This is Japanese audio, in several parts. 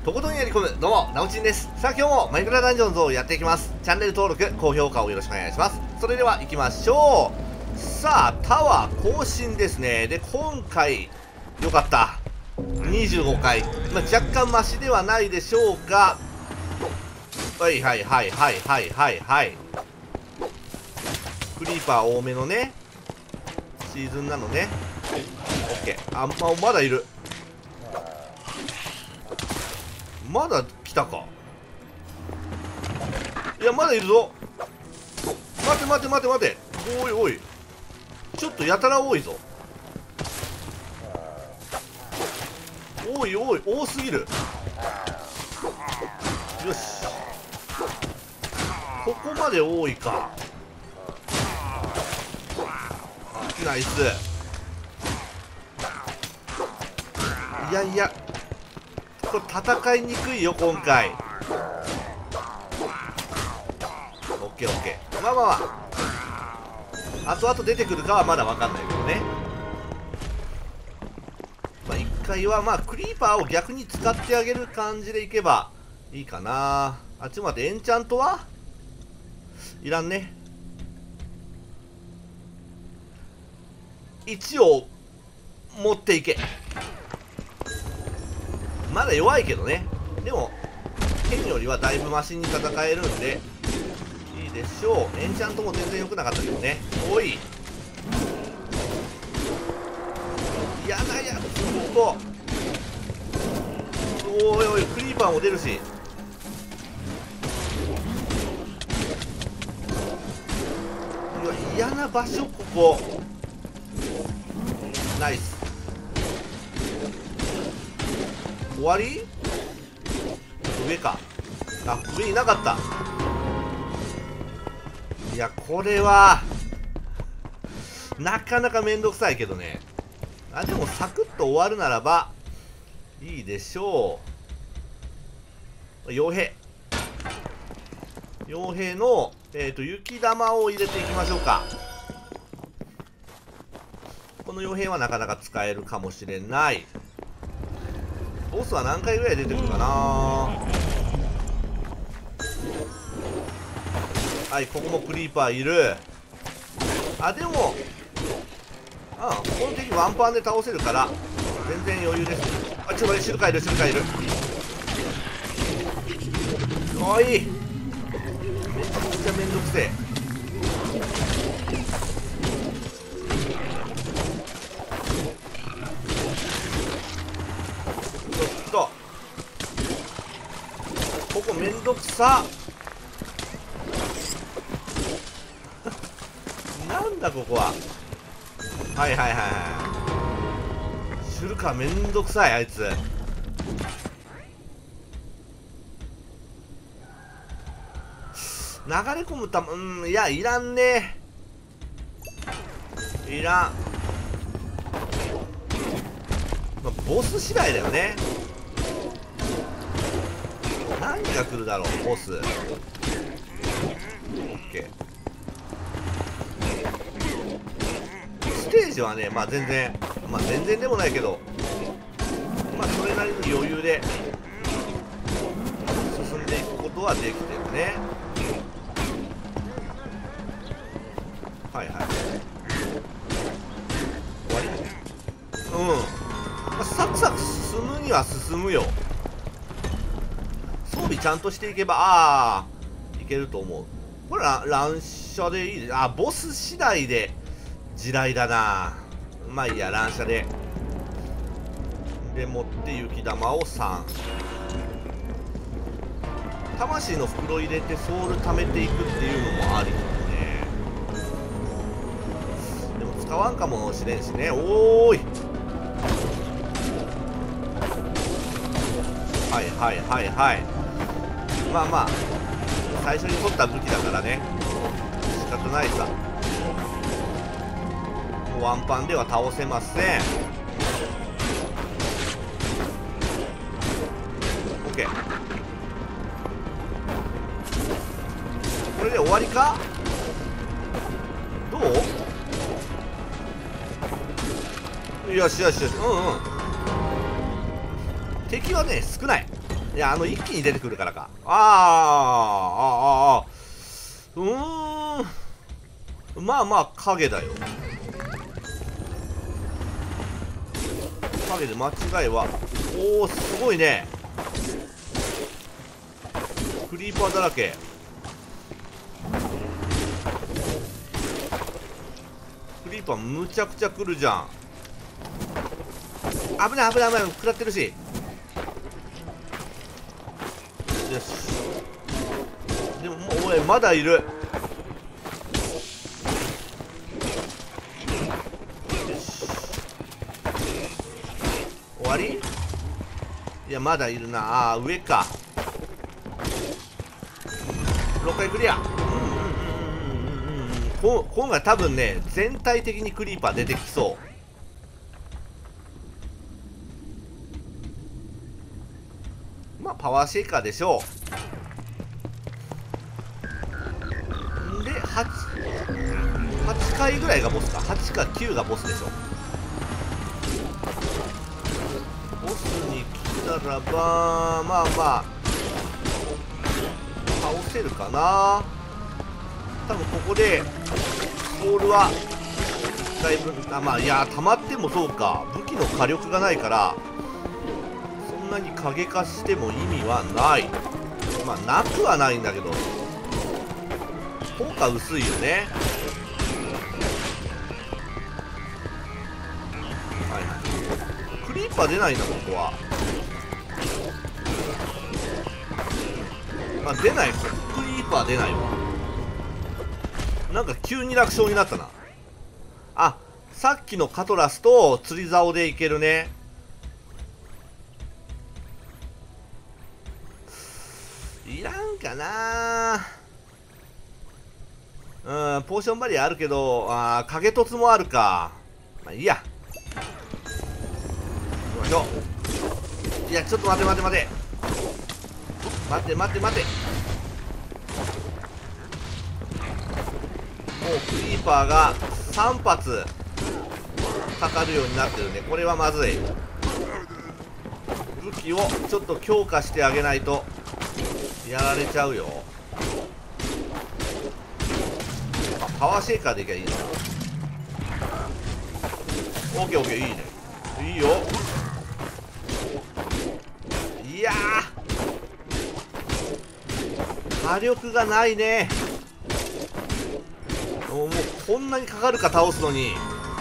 とことんやり込む、どうも、なおちんです。さあ今日もマイクラダンジョンズをやっていきます。チャンネル登録、高評価をよろしくお願いします。それでは行きましょう。さあ、タワー更新ですね。で、今回、よかった。25回。まあ、若干マシではないでしょうが、はいはいはいはいはいはいはい。クリーパー多めのね、シーズンなのね。オッケー。あ、まだいる。まだ来たか。いや、まだいるぞ。待て待て待て待て。おいおい、ちょっとやたら多いぞ。おいおい、多すぎる。よし、ここまで多いか。ナイス。いやいや、これ戦いにくいよ今回。オッケーオッケー。まあまあまあ、後々出てくるかはまだ分かんないけどね。まあ1回はまあクリーパーを逆に使ってあげる感じでいけばいいかな。あ、ちょっと待って、エンチャントはいらんね。一応持っていけ。まだ弱いけどね。でも剣よりはだいぶマシに戦えるんでいいでしょう。エンチャントも全然良くなかったけどね。おい、やだやつ、ここ。おいおい、クリーパーも出るし。うわ、嫌な場所ここ。ナイス。終わり？上か。あ、上いなかった。いや、これはなかなかめんどくさいけどね。あ、でもサクッと終わるならばいいでしょう。傭兵の雪玉を入れていきましょうか。この傭兵はなかなか使えるかもしれない。ボスは何回ぐらい出てくるかな。はい、ここもクリーパーいる。あ、でもこの敵ワンパンで倒せるから全然余裕です。あ、ちょっと待って、シルカいる、シルカいる。おい、めちゃくちゃめんどくせえ。ちょっとここめんどくさ。なんだここは。はいはいはいはい。シュルカめんどくさい、あいつ。流れ込むたいや、いらんね。いらん。まあ、ボス次第だよね。何が来るだろう、ボス。オッケー。ステージはね、まあ全然、まあ全然でもないけど、まあそれなりに余裕で進んでいくことはできてるね。はいはい。終わり？まあ、サクサク進むには進むよ。装備ちゃんとしていけば、いけると思う。これは乱射でいいです。ボス次第で地雷だな。まあいいや、乱射で持って雪玉を3。魂の袋入れてソウル貯めていくっていうのもありだね。でも使わんかもしれんしね。おーい、はいはいはいはい。まあまあ最初に取った武器だからね、仕方ないさ。もうワンパンでは倒せません。 OK、 これで終わりか。どう？よしよしよし。敵はね少ない。 いや、一気に出てくるからか。あー、まあまあ影だよ。影で間違いは。おお、すごいね。クリーパーだらけ。クリーパーむちゃくちゃ来るじゃん。危ない危ない危ない、食らってるし。よし。でももうおい、まだいる。よし、終わり。いや、まだいるな。あー、上か。6回クリア。今回多分ね、全体的にクリーパー出てきそう。まあパワーシェイカーでしょう。で8回ぐらいがボスか。8か9がボスでしょ。ボスに来たらば、まあまあ倒せるかな。多分ここでソウルは1回分、まあ、いや、溜まってもそうか。武器の火力がないからそんなに影化しても意味はない。まあなくはないんだけど、効果薄いよね。はいはい。クリーパー出ないんだ、ここは。まあ出ない。クリーパー出ないわ。なんか急に楽勝になったな。あ、さっきのカトラスと釣り竿でいけるね。いらんかな。ポーションバリアあるけど、影凸もあるか。まあいいや。行きましょう。いや、ちょっと待て待て待て待て待て待て。もうクリーパーが3発かかるようになってるね。これはまずい。武器をちょっと強化してあげないとやられちゃうよ。パワーシェイカーでいけばいいな。オッケーオッケー、いいね、いいよ。いやー、火力がないね。もうこんなにかかるか、倒すのに。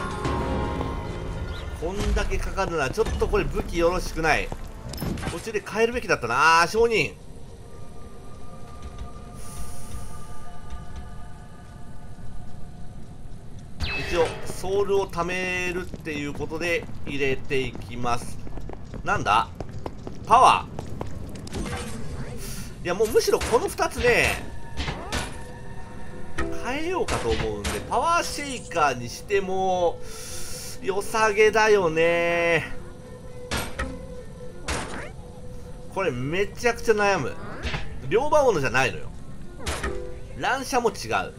こんだけかかるならちょっとこれ武器よろしくない。途中で変えるべきだったな。商人一応ソウルを貯めるっていうことで入れていきます。なんだ、パワー。いや、もうむしろこの2つね変えようかと思うんで、パワーシェイカーにしても良さげだよね。これめちゃくちゃ悩む。両刃物じゃないのよ。乱射も違う。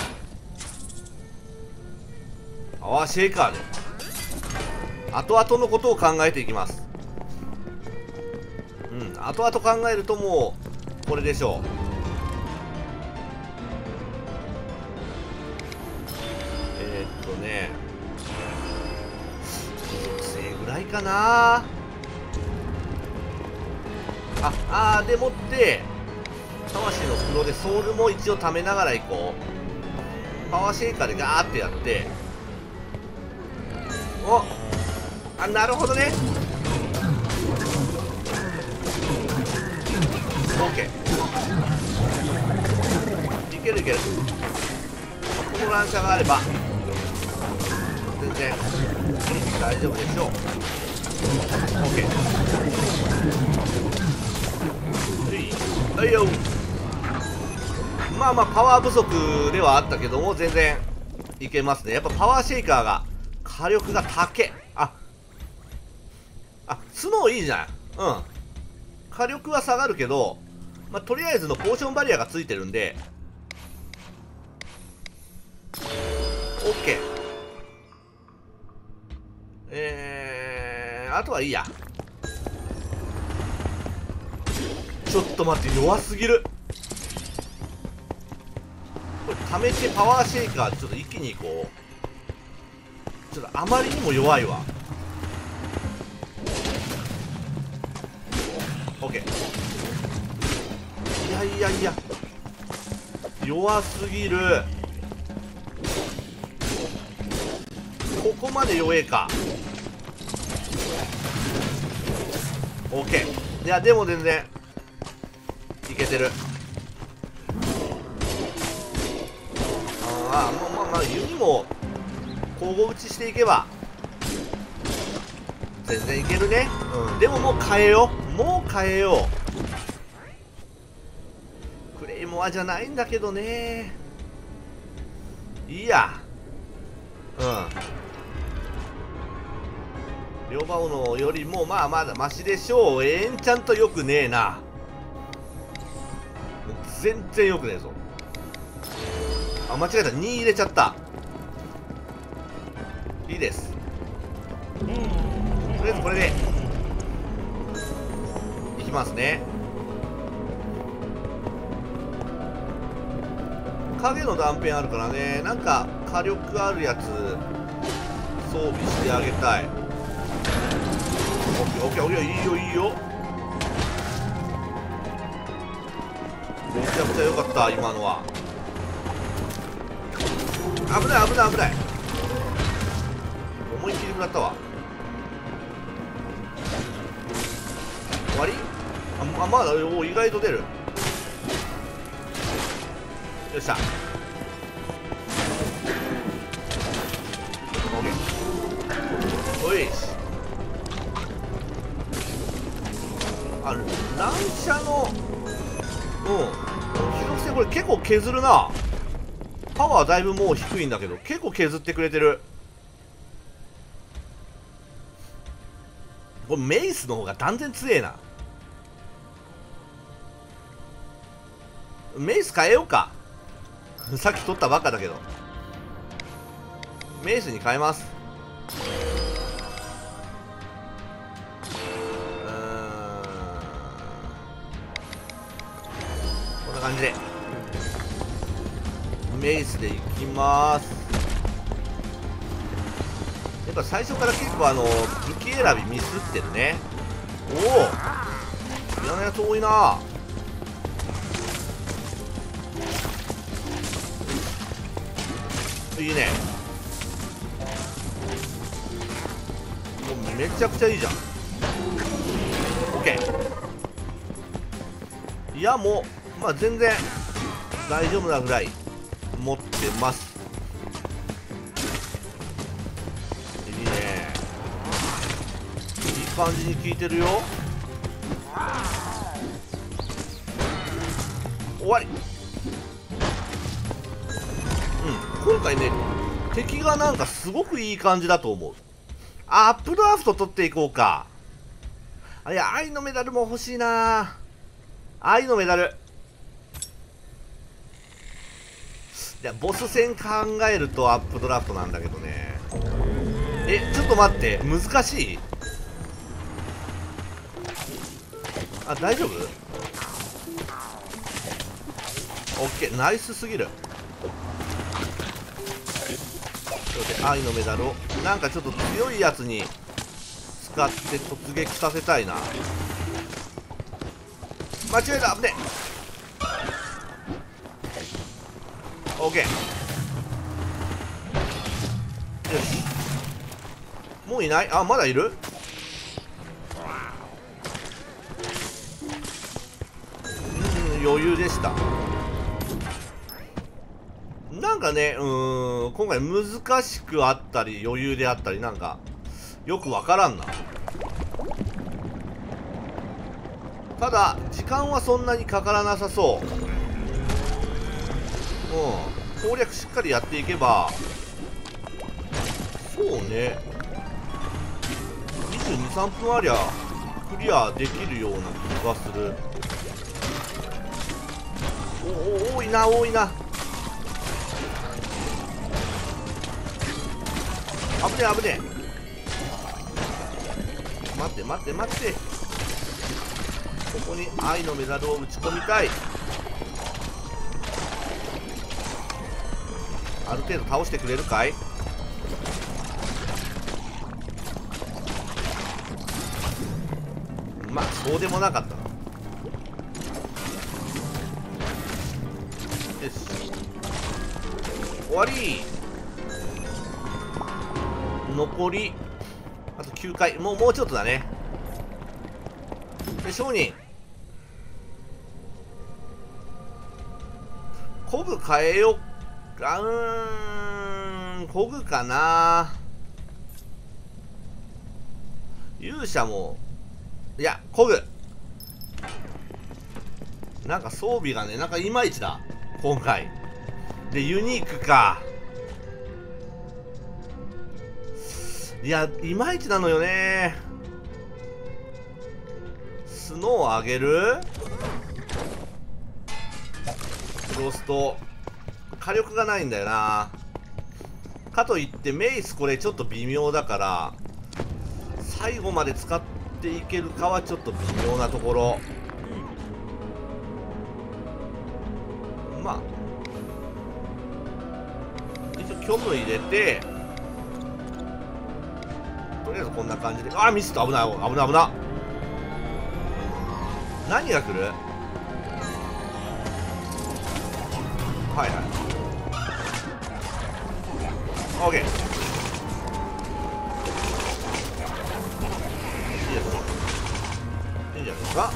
パワーシェイカーで後々のことを考えていきます。後々考えるともうこれでしょう。ぐらいかな。でもって魂の袋でソウルも一応貯めながらいこう。パワーシェイカーでガーってやって、なるほどね。 OK、 いけるいける。この乱射があれば全然大丈夫でしょう。 OK、 はいよ。まあまあパワー不足ではあったけども全然いけますね。やっぱパワーシェイカーが火力が高え。スノーいいじゃん。火力は下がるけど、とりあえずのポーションバリアがついてるんで OK。 あとはいいや。 ちょっと待って、弱すぎる。これ溜めてパワーシェイカーでちょっと一気にいこう。ちょっとあまりにも弱いわ。オッケー。いやいやいや、弱すぎる。ここまで弱えか。オッケー。いやでも全然いけてる。ああ、まあ弓も交互打ちしていけば全然いけるね。でももう変えよう、もう変えよう。クレイモアじゃないんだけどね。いいや。両刃斧よりもまあまだマシでしょう。エンチャントよくねえな。全然よくねえぞ。あ、間違えた。2入れちゃった。いいです。とりあえずこれでいきますね。影の断片あるからね、なんか火力あるやつ装備してあげたい。オッケーオッケーオッケー、いいよいいよ。めちゃくちゃ良かった今のは。危ない危ない危ない。思いっきり食らったわ。終わり？まだ意外と出る。よっしゃ。オッケー。おいし。あ、乱射の広瀬これ結構削るな。パワーだいぶもう低いんだけど結構削ってくれてる。これメイスの方が断然強えな。メイス変えようか。さっき取ったばっかだけどメイスに変えます。こんな感じでメイスでいきます。やっぱ最初から結構武器選びミスってるね。おお、嫌なやつ多いな。いいね。もうめちゃくちゃいいじゃん。オッケー。いやもうまあ全然大丈夫なぐらい持ってます。いいね。いい感じに効いてるよ。終わり。今回ね敵がなんかすごくいい感じだと思う。アップドラフト取っていこうか。いや愛のメダルも欲しいな。愛のメダル。いやボス戦考えるとアップドラフトなんだけどね。ちょっと待って、難しい。あ、大丈夫？オッケー、ナイスすぎる。愛のメダルをなんかちょっと強いやつに使って突撃させたいな。間違えた。危ねえ。オッケー。よし、もういない。あ、まだいる。余裕でした。なんかね、今回難しくあったり余裕であったりなんかよくわからんな。ただ時間はそんなにかからなさそう。攻略しっかりやっていけば、そうね、22、3分ありゃクリアできるような気がする。多いな多いな。危ねえ危ねえ。待って待って待って。 こに愛のメダルを打ち込みたい。ある程度倒してくれるかい。まあそうでもなかったな。よし、終わり。残りあと9回、もうちょっとだね。で、商人コグ変えよっか。コグかな。勇者も、いやコグなんか装備がね、なんかいまいちだ今回で。ユニークか。いや、いまいちなのよね。スノーを上げる。フロスト火力がないんだよな。かといってメイスこれちょっと微妙だから、最後まで使っていけるかはちょっと微妙なところ。まあ一応虚無入れて、とりあえずこんな感じで。あーミスった。危ない危ない危ない。何が来る。はいはい、オッケー。いいんじゃないですか。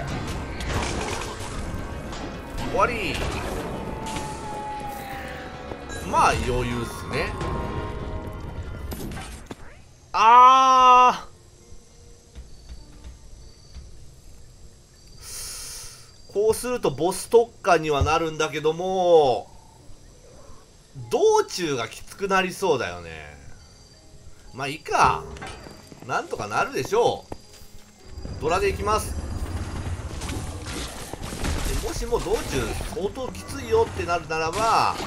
終わり。まあ余裕っすね。こうするとボス特化にはなるんだけども、道中がきつくなりそうだよね。まあいいか、なんとかなるでしょう。ドラでいきます。もしも道中相当きついよってなるならば、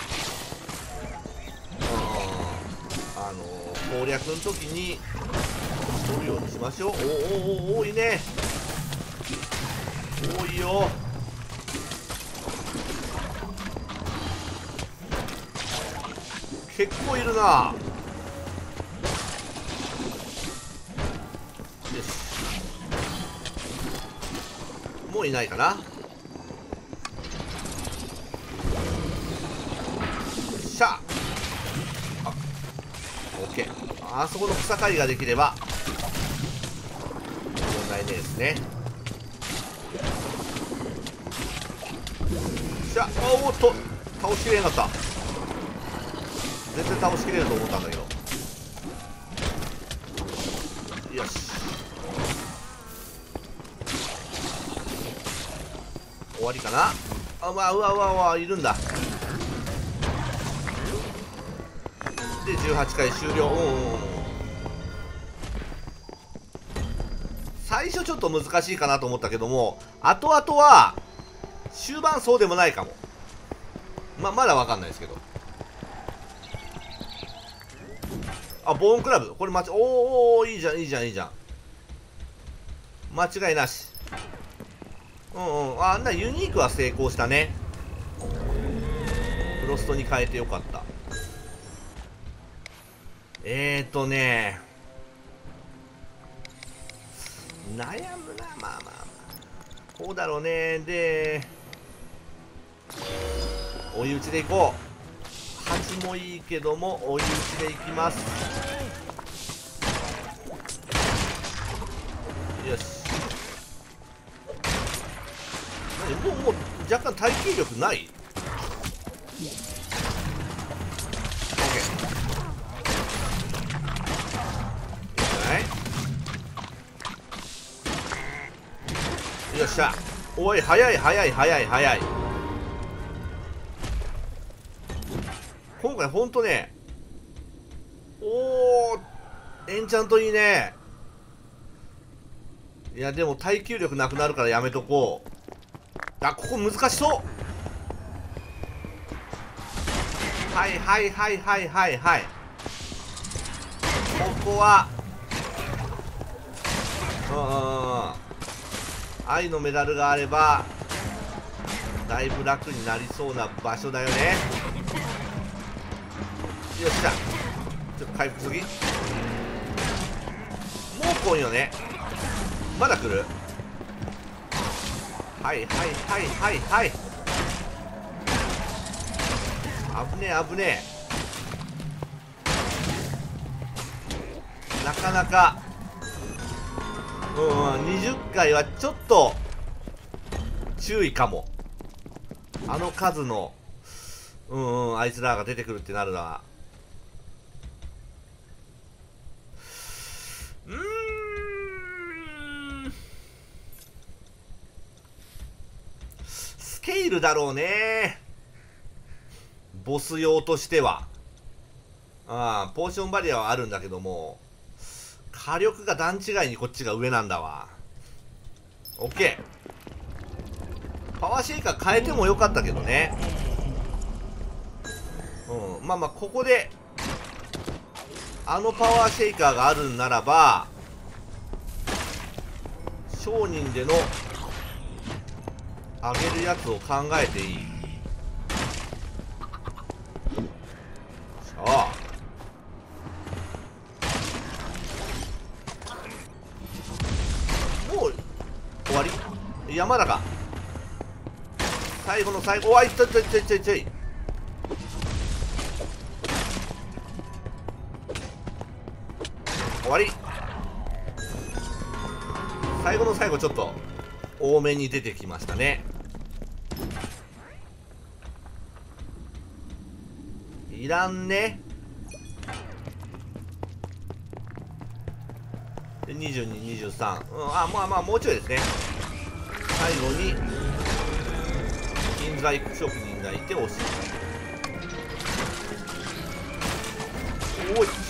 攻略の時に取るようにしましょう。多いね。多いよ。結構いるな。よし、もういないかな。よっしゃ。オッケー。あそこの草刈りができれば問題ねえですね。しゃ、おっと倒しきれなかった。全然倒しきれると思ったんだけど。よし、終わりかな。あ、まあ、うわいるんだ。で18回終了。最初ちょっと難しいかなと思ったけども、後々は終盤そうでもないかも。まだわかんないですけど。あ、ボーンクラブこれいいじゃんいいじゃんいいじゃん。間違いなし。あんなユニークは成功したね。フロストに変えてよかった。悩むな。まあこうだろうね。で追い打ちでいこう。8もいいけども追い打ちでいきます。よし。もう若干耐久力ない。 OK。 いいんじゃない。よっしゃ。おい、早い。今回ほんとね、エンチャントいいね。いやでも耐久力なくなるからやめとこう。あ、ここ難しそう。はい。ここは愛のメダルがあればだいぶ楽になりそうな場所だよね。よっしゃ、ちょっと回復すぎ。もう来んよね。まだ来る。はいはいはいはいはい。危ねえ危ねえ。なかなか20回はちょっと注意かも。あの数のあいつらが出てくるってなるな。スケールだろうね、ボス用としては。ポーションバリアはあるんだけども、火力が段違いにこっちが上なんだわ。オッケー。パワーシェイカー変えてもよかったけどね。まあまあここであのパワーシェイカーがあるんならば、商人での上げるやつを考えていい。さあもう終わり。山田か最後の最後。おいちょいちょいちょいちょいちょい。終わり。最後の最後ちょっと多めに出てきましたね。いらんね。で22、23、まあまあもうちょいですね。最後に金細工職人がいて押す。おい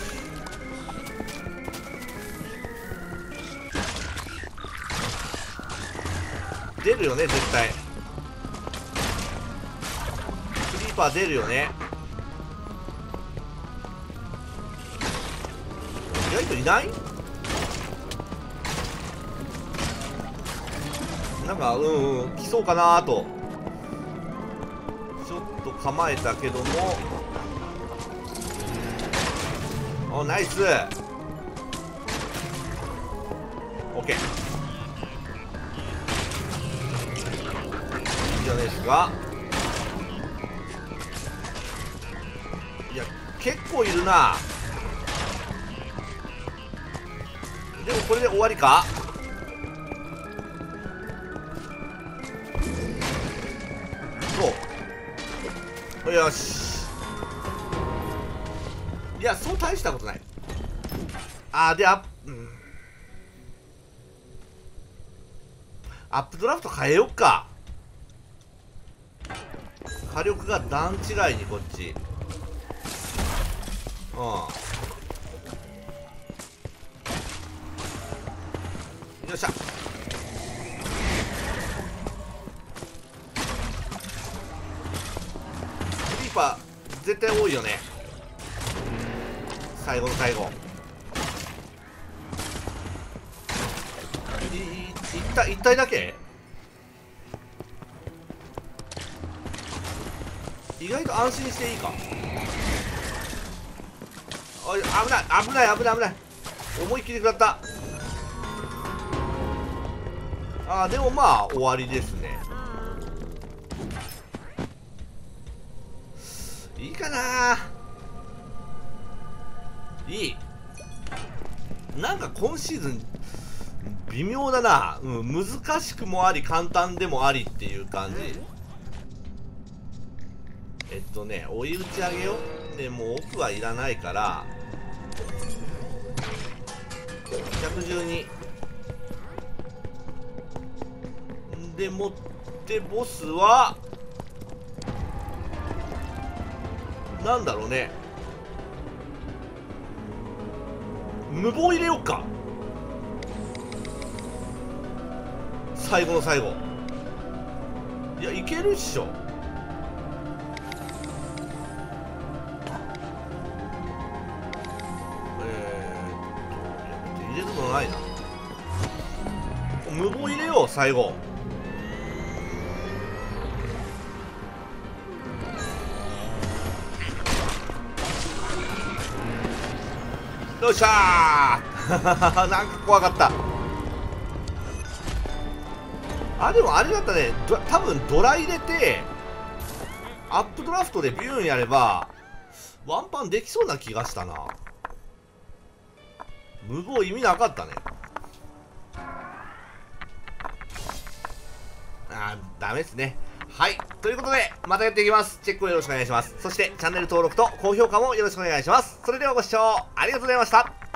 出るよね絶対。クリーパー出るよね。意外といない。なんか来そうかなとちょっと構えたけども、ナイス。オッケーいいじゃないですか。いや結構いるな。でもこれで終わりか。そうよし。いやそう大したことない。でアップドラフト変えよっか。火力が段違いにこっち。よっしゃ。クリーパー絶対多いよね。最後の最後一体だけ。意外と安心していいか。おい危ない危ない危ない危ない。思いっきり食らった。でもまあ終わりですね。いいかな。いい。なんか今シーズン微妙だな。難しくもあり簡単でもありっていう感じ。追い打ち上げよ。でもう奥はいらないから112でもってボスはなんだろうね。無謀入れようか。最後の最後。いやいけるっしょ。入れるのないな。無謀入れよ最後。よっしゃーなんか怖かった。あ、でもあれだったね。多分ドラ入れてアップドラフトでビューンやればワンパンできそうな気がしたな。無謀意味なかったね。ダメですね。はい。ということで、またやっていきます。チェックをよろしくお願いします。そして、チャンネル登録と高評価もよろしくお願いします。それではご視聴ありがとうございました。